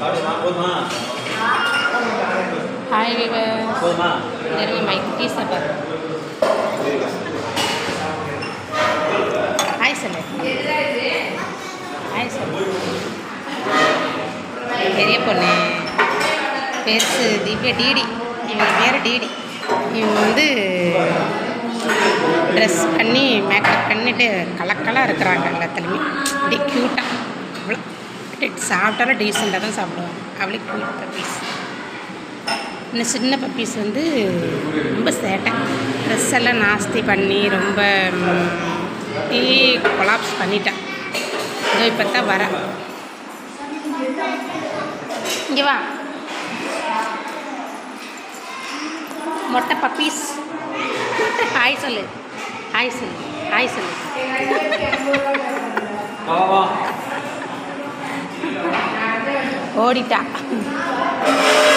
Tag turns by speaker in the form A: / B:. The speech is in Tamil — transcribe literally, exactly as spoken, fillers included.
A: Hi viewers. There is my cookie supper. Hi Sale. Hi Sale. பெரிய பொண்ணு பெருசு திவ்யா டிடி. இவங்க பேர் டிடி. இவங்க வந்து ட்ரெஸ் பண்ணி மேக்கப் பண்ணிட்டு கலக்கலாக இருக்கிறாங்க எல்லாத்துலேயுமே. அப்படியே க்யூட்டாக அவ்வளோ சாப்பிட்டாலும் டீசெண்டாக தான் சாப்பிடுவாங்க. அவ்வளோ க்யூட் பப்பீஸ். இந்த சின்ன பப்பீஸ் வந்து ரொம்ப சேட்டை. ட்ரெஸ் எல்லாம் நாஸ்தி பண்ணி ரொம்ப டீ கொலாப்ஸ் பண்ணிட்டேன். இதோ இப்போ தான் வர. இங்கே வா. மொட்டை பப்பீஸ். ஹாய் சொல்லு. ஹாய் சொல்லு. ஹாய் சொல்லு. ஓடிட்டா.